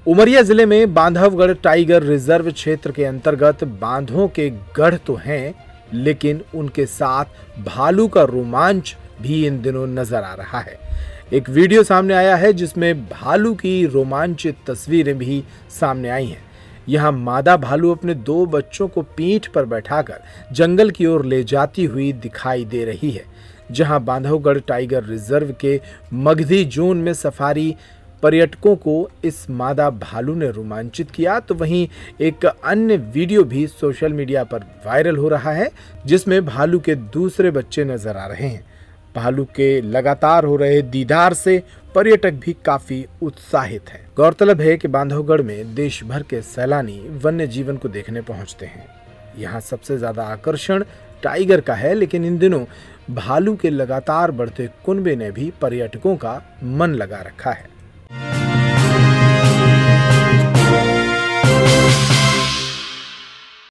उमरिया जिले में Bandhavgarh tiger reserve क्षेत्र के अंतर्गत बांधों के गढ़ तो हैं, लेकिन उनके साथ भालू का रोमांच भी इन दिनों नजर आ रहा है। एक वीडियो सामने आया है जिसमें भालू की रोमांचित तस्वीरें भी सामने आई हैं। यहाँ मादा भालू अपने 2 बच्चों को पीठ पर बैठाकर जंगल की ओर ले जाती हुई दिखाई दे रही है। जहाँ बांधवगढ़ टाइगर रिजर्व के मगधी जोन में सफारी पर्यटकों को इस मादा भालू ने रोमांचित किया, तो वहीं एक अन्य वीडियो भी सोशल मीडिया पर वायरल हो रहा है जिसमें भालू के दूसरे बच्चे नजर आ रहे हैं। भालू के लगातार हो रहे दीदार से पर्यटक भी काफी उत्साहित हैं। गौरतलब है कि बांधवगढ़ में देश भर के सैलानी वन्य जीवन को देखने पहुंचते हैं। यहाँ सबसे ज्यादा आकर्षण टाइगर का है, लेकिन इन दिनों भालू के लगातार बढ़ते कुनबे ने भी पर्यटकों का मन लगा रखा है।